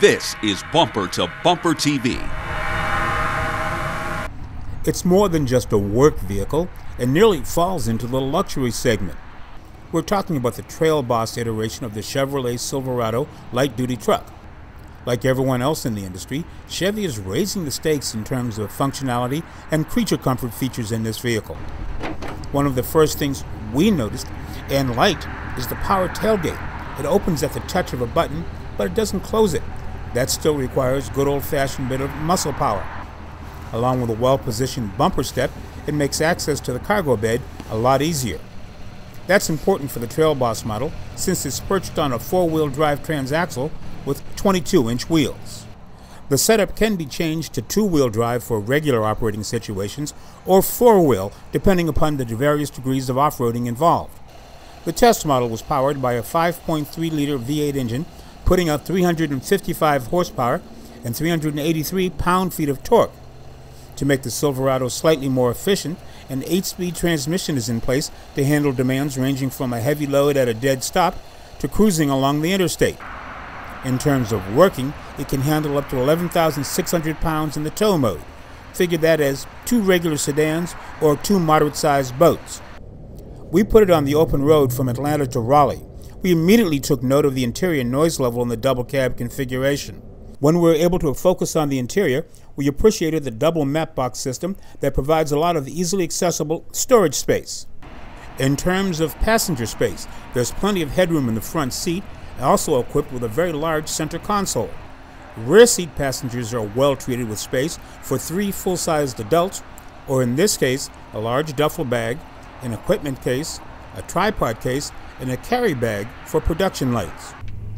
This is Bumper to Bumper TV. It's more than just a work vehicle and nearly falls into the luxury segment. We're talking about the Trail Boss iteration of the Chevrolet Silverado light-duty truck. Like everyone else in the industry, Chevy is raising the stakes in terms of functionality and creature comfort features in this vehicle. One of the first things we noticed and liked is the power tailgate. It opens at the touch of a button, but it doesn't close it. That still requires good old-fashioned bit of muscle power. Along with a well-positioned bumper step, it makes access to the cargo bed a lot easier. That's important for the Trail Boss model since it's perched on a four-wheel drive transaxle with 22-inch wheels. The setup can be changed to two-wheel drive for regular operating situations or four-wheel depending upon the various degrees of off-roading involved. The test model was powered by a 5.3-liter V8 engine, putting out 355 horsepower and 383 pound-feet of torque. To make the Silverado slightly more efficient, an 8-speed transmission is in place to handle demands ranging from a heavy load at a dead stop to cruising along the interstate. In terms of working, it can handle up to 11,600 pounds in the tow mode. Figure that as 2 regular sedans or 2 moderate-sized boats. We put it on the open road from Atlanta to Raleigh. We immediately took note of the interior noise level in the double cab configuration. When we were able to focus on the interior, we appreciated the double map box system that provides a lot of easily accessible storage space. In terms of passenger space, there's plenty of headroom in the front seat, also equipped with a very large center console. Rear seat passengers are well treated with space for 3 full-sized adults, or in this case, a large duffel bag, an equipment case, a tripod case, and a carry bag for production lights.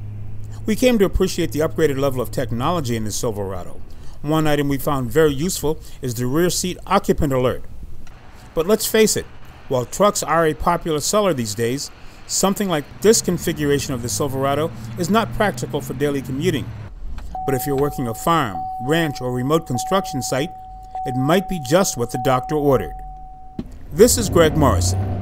We came to appreciate the upgraded level of technology in the Silverado. One item we found very useful is the rear seat occupant alert. But let's face it, while trucks are a popular seller these days, something like this configuration of the Silverado is not practical for daily commuting. But if you're working a farm, ranch, or remote construction site, it might be just what the doctor ordered. This is Greg Morrison.